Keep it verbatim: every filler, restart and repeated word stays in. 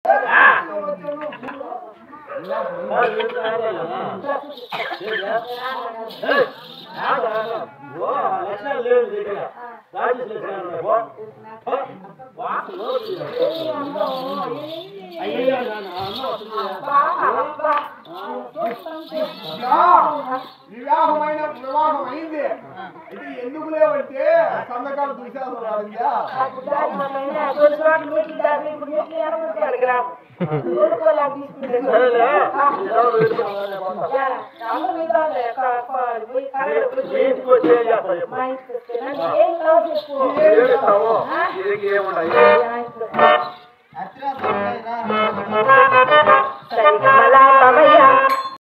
వివాహమైన వివాహం అయింది ఇది ఎందుకు లేవంటే సందకాలు చూసేవాళ్ళు సరిగమలా